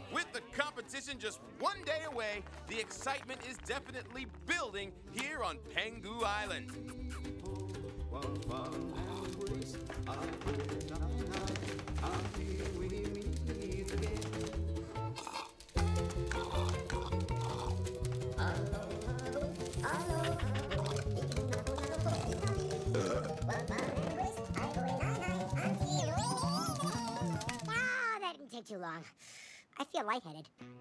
With the competition just one day away, the excitement is definitely building here on Pengu Island. That didn't take too long. I feel lightheaded.